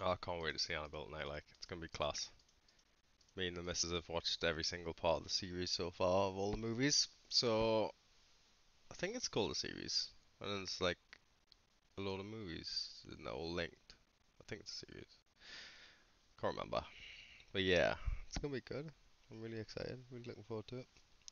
Oh, I can't wait to see Annabelle tonight. Like, it's gonna be class. Me and the missus have watched every single part of the series so far of all the movies. So I think it's called a series, and then it's like a load of movies, and they're all linked. I think it's a series. Can't remember. But yeah, it's gonna be good. I'm really excited. Really looking forward to it.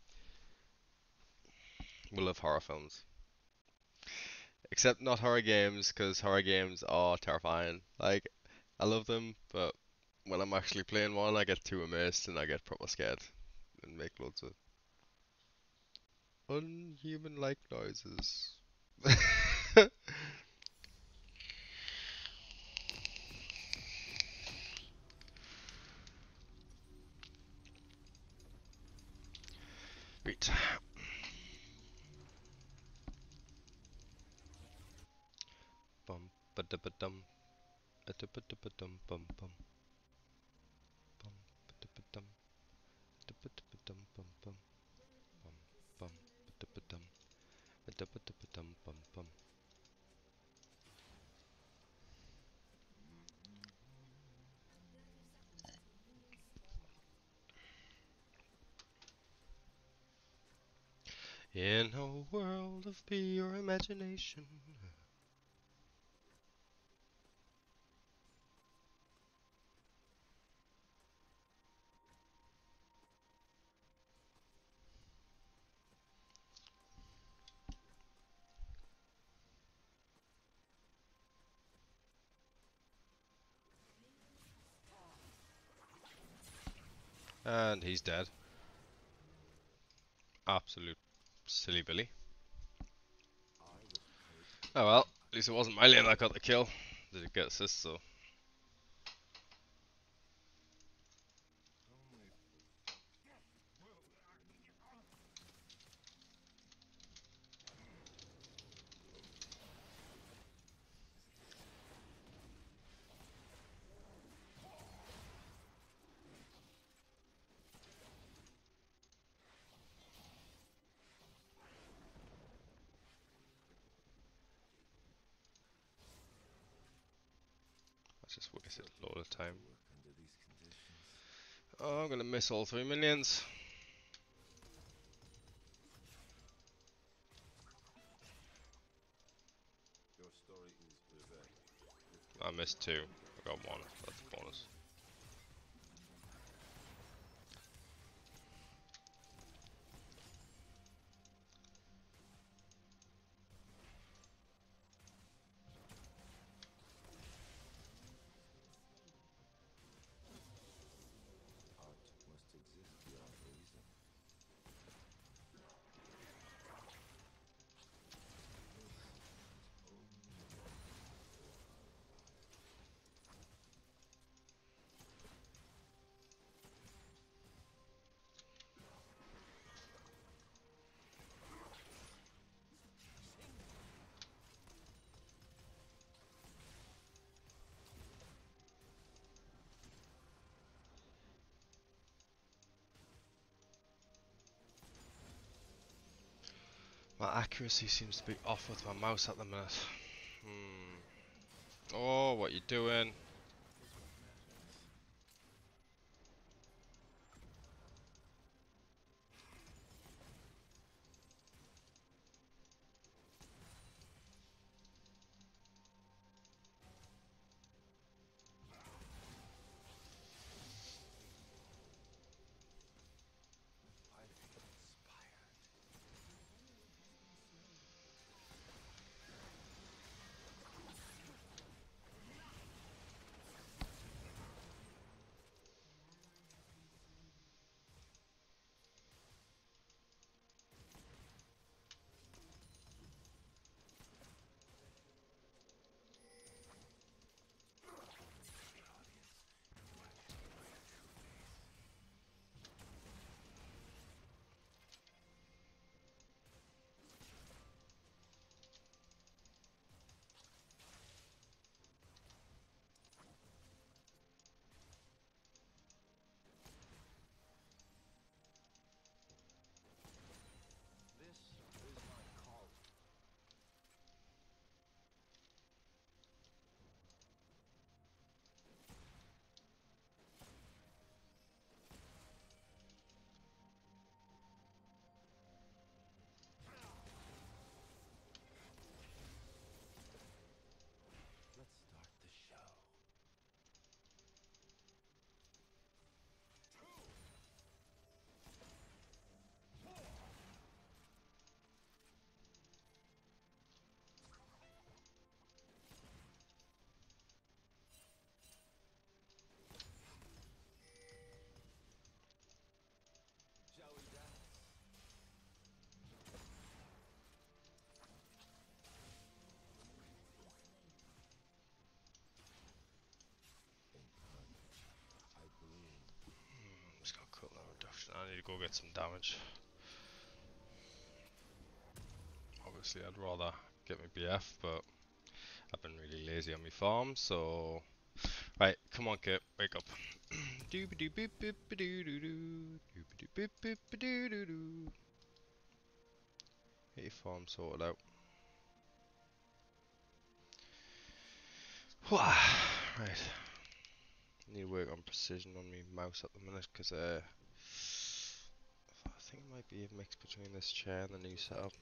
We love horror films, except not horror games, because horror games are terrifying. Like, I love them, but when I'm actually playing one, I get too immersed and I get proper scared and make loads of unhuman-like noises. Right. Bum ba da ba dum ba da ba da ba dum bum bum bum ba da ba dum da ba da ba dum bum bum bum bum ba da ba dum ba da ba da ba dum bum bum. In a world of pure imagination. And he's dead. Absolute silly Billy. Oh well, at least it wasn't my lane that got the kill. Did get assists though. I just wasted a lot of time. Oh, I'm gonna miss all 3 minions. I missed 2. I got 1. That's a bonus. My accuracy seems to be off with my mouse at the minute. Oh, what you doing? I need to go get some damage. Obviously, I'd rather get my BF, but I've been really lazy on my farm, so... Right, come on, Kit, wake up. Get your farm sorted out. Right. Need to work on precision on my mouse at the minute, because I think it might be a mix between this chair and the new setup.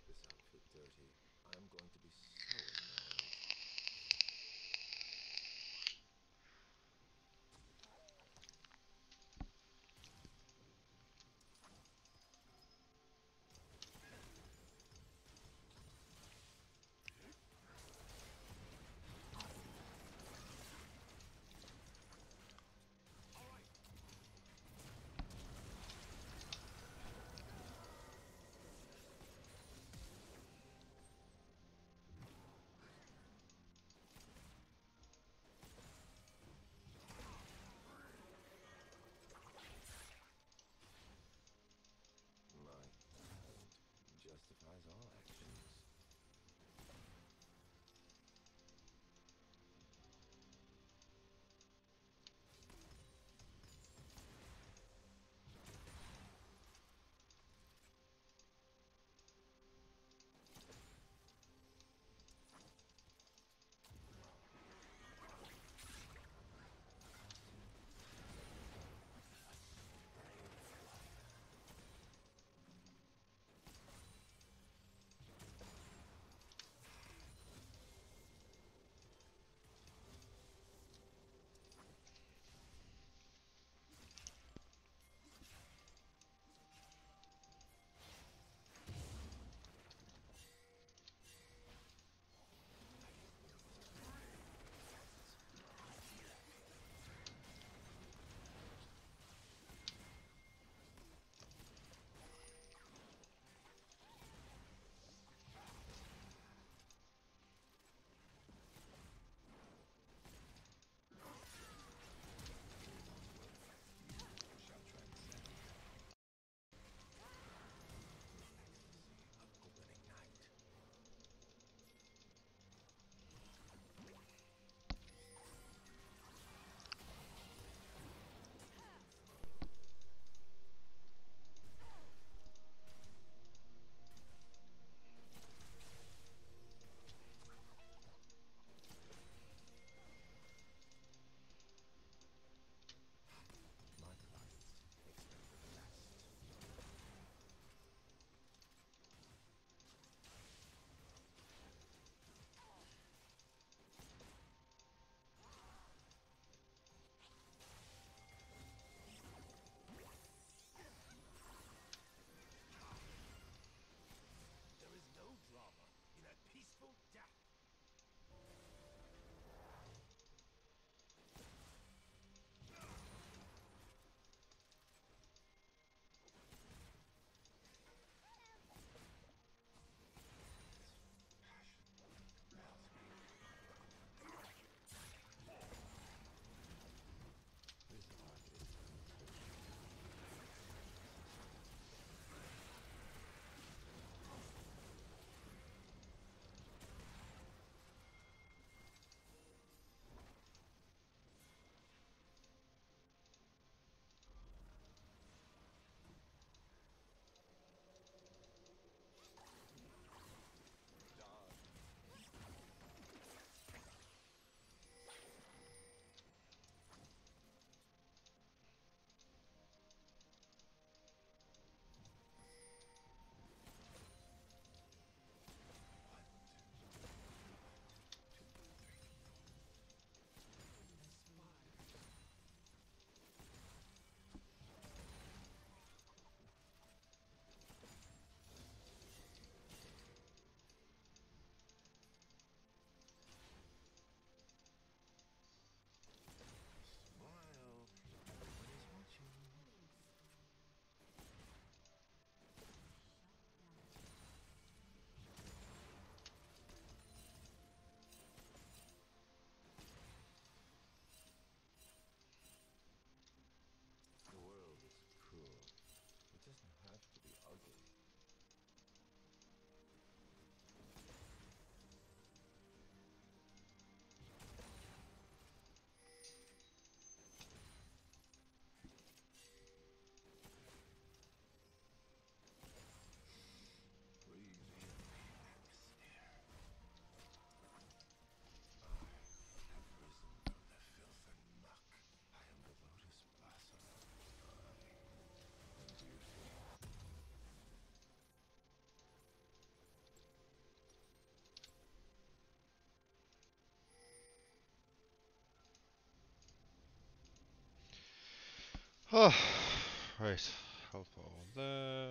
Oh, right. I'll put all there.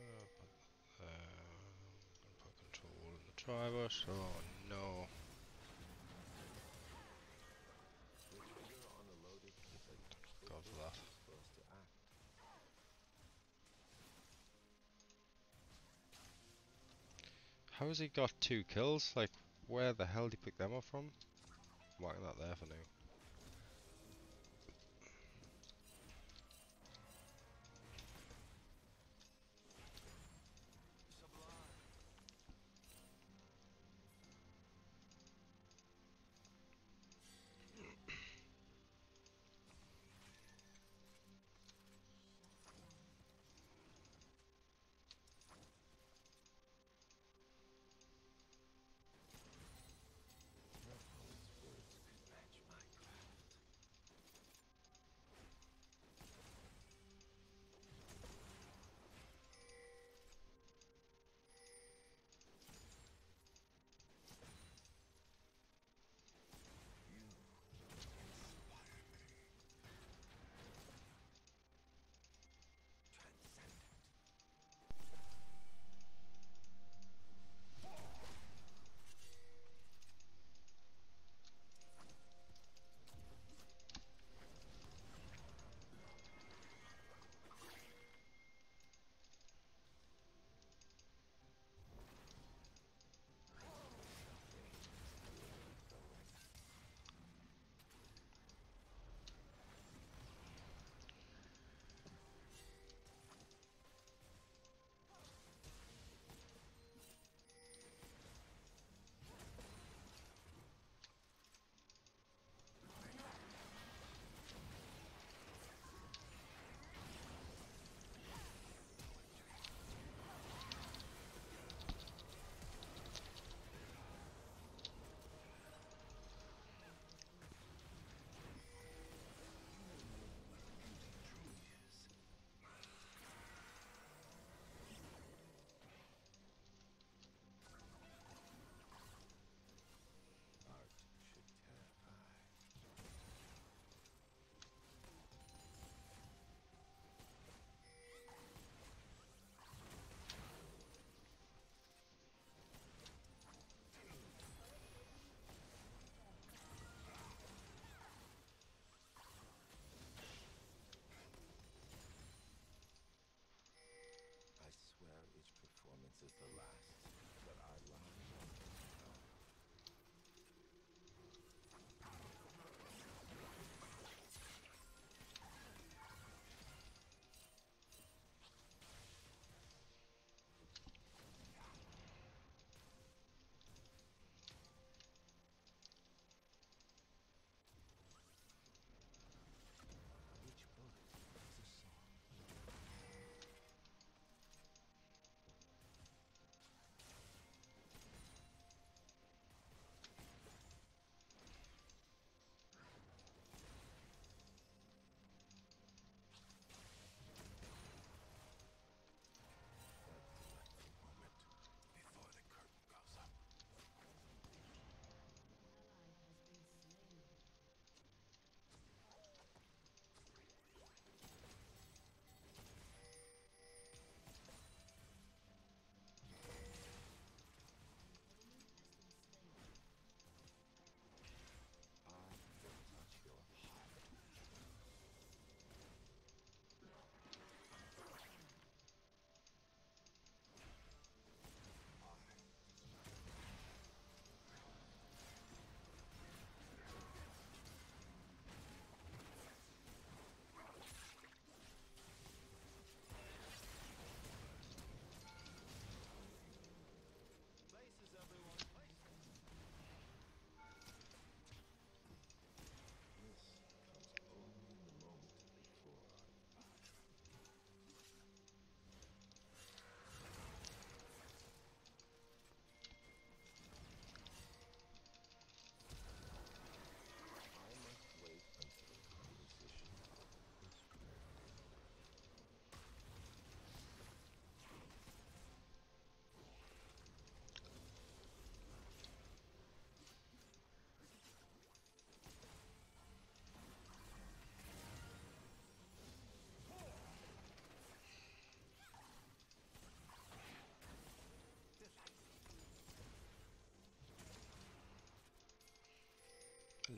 Put control in the drivers. Oh no. God for that. How has he got 2 kills? Like, where the hell did he pick them up from? Marking that there for now.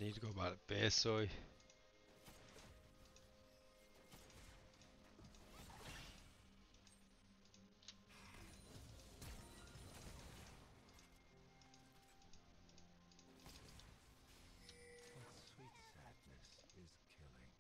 Need to go back to base, sorry. What sweet sadness is killing.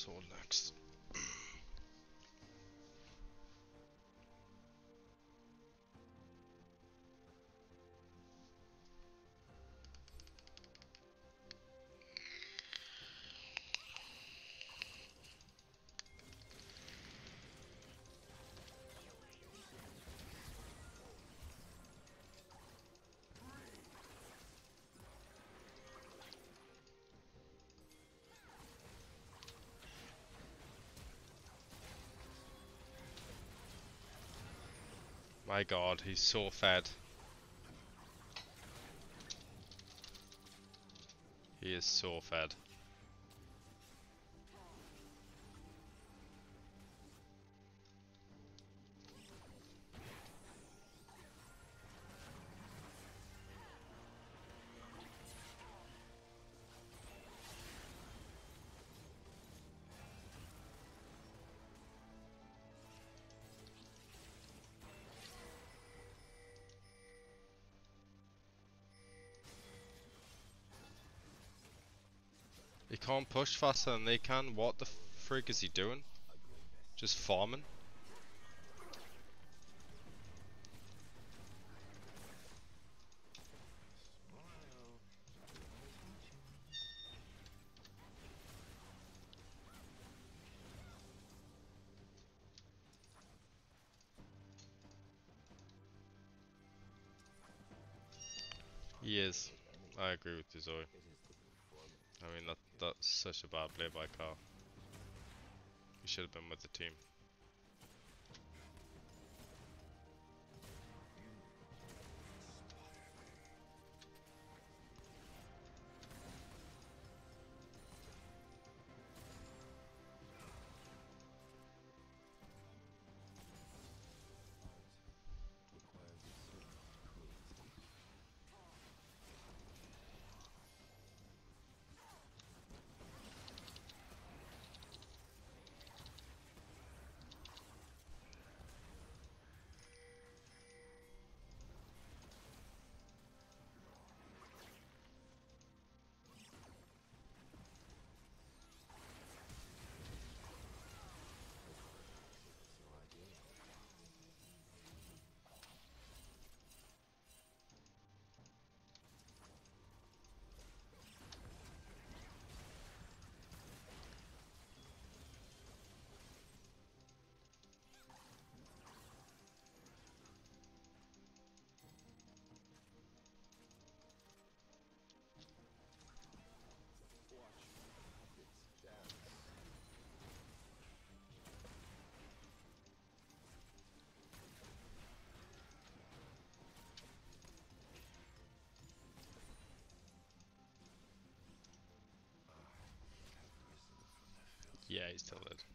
sword next. My god, he's so fed. He is so fed. He can't push faster than they can. What the frig is he doing? Just farming? He is. I agree with you, Zoe. I mean, that's such a bad play by Carl. He should have been with the team. Yeah, he's still dead.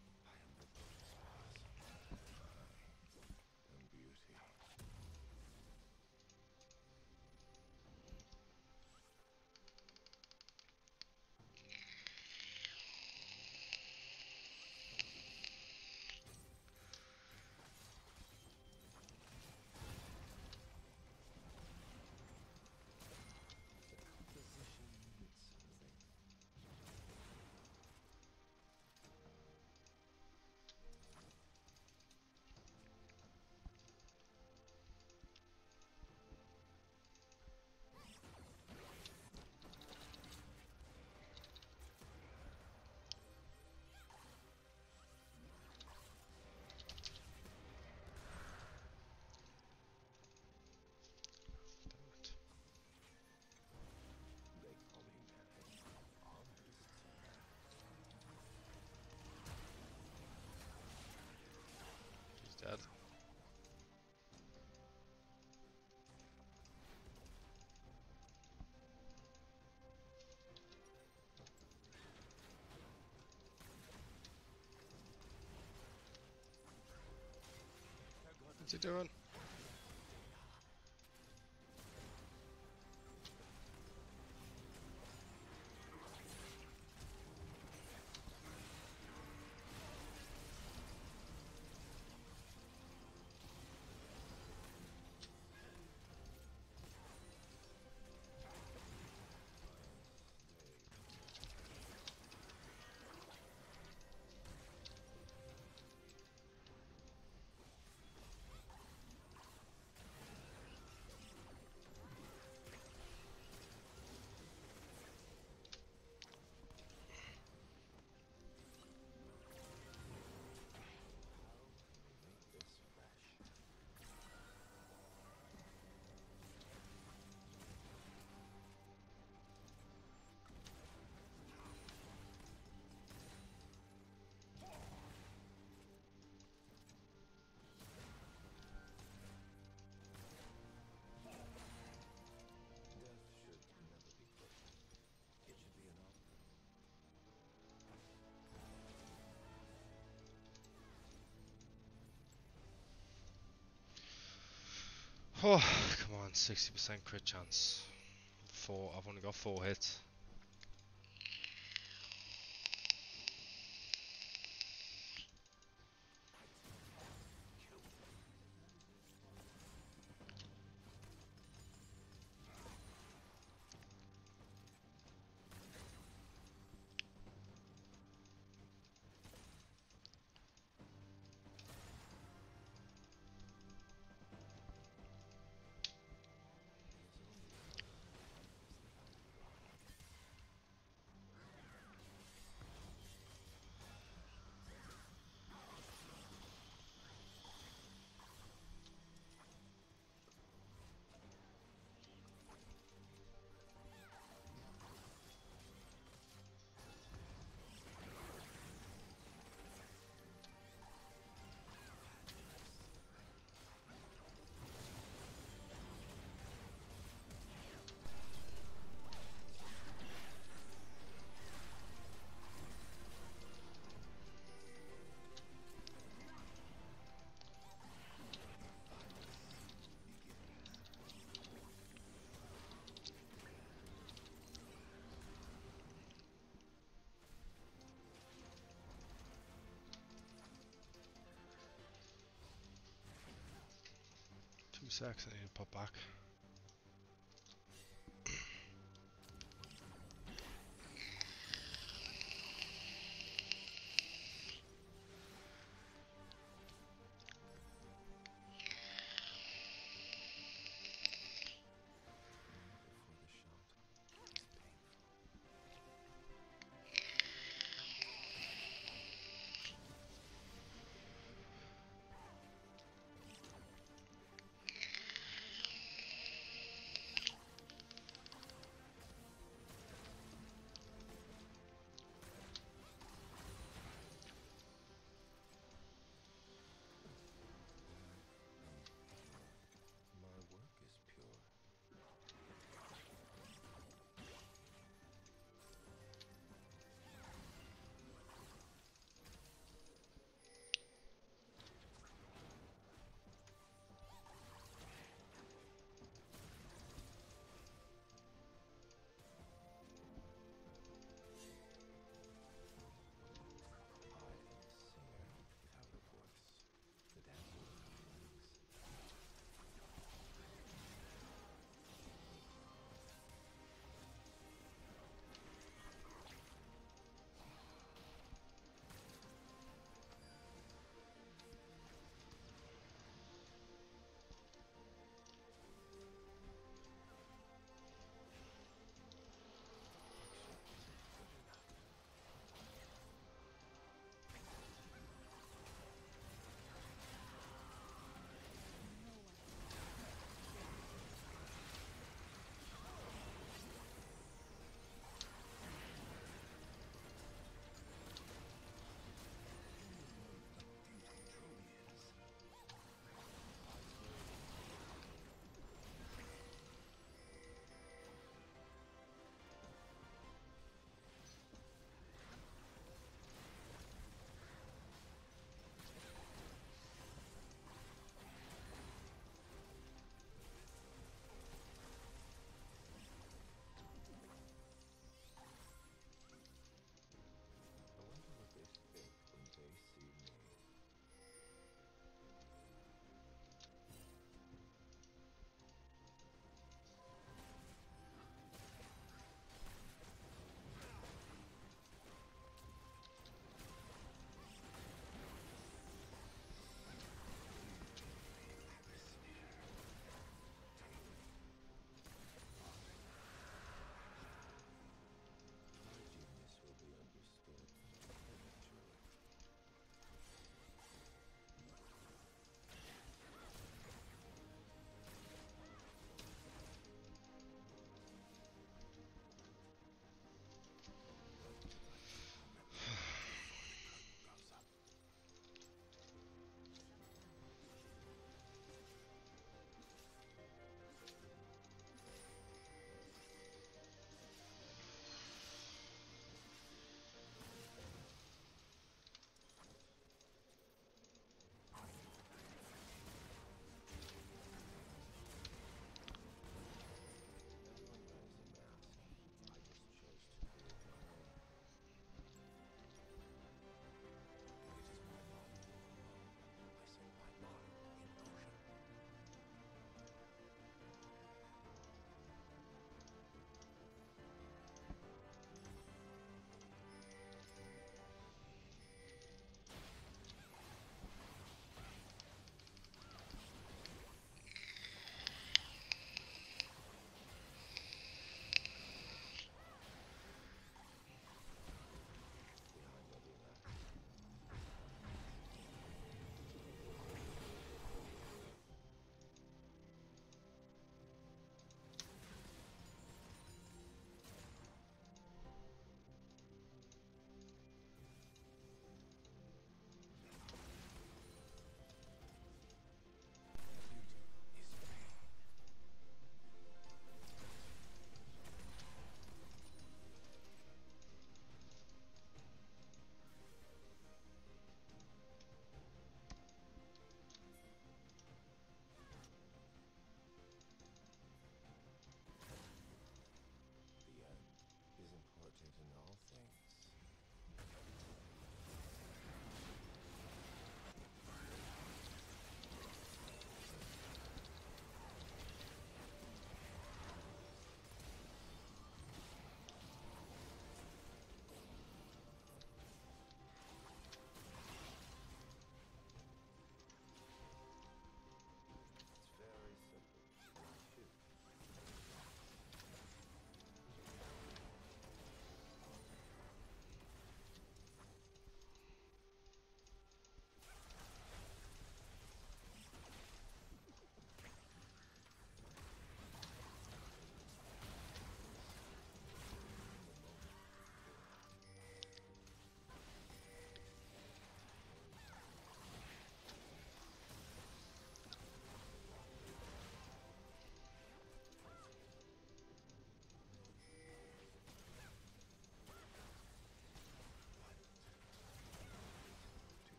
He's dead. What's he doing? Oh, come on, 60% crit chance. I've only got 4 hits. Two secs, I need to pop back. Before the shot is painful.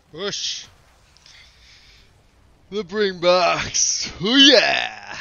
Push the bringbacks. Oh yeah!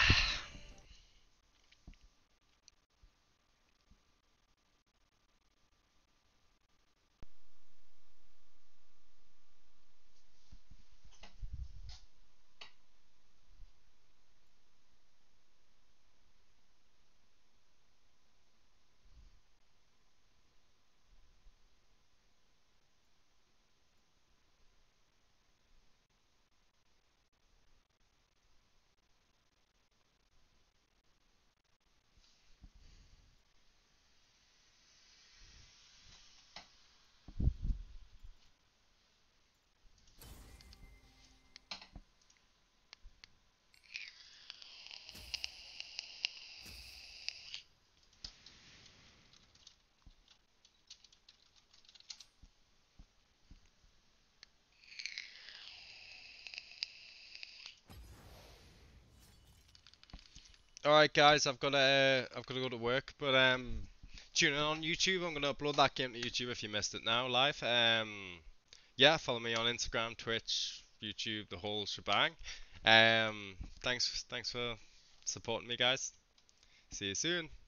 All right, guys, I've got to go to work, but tune in on YouTube. I'm gonna upload that game to YouTube if you missed it now live. Yeah, follow me on Instagram, Twitch, YouTube, the whole shebang. Thanks for supporting me, guys. See you soon.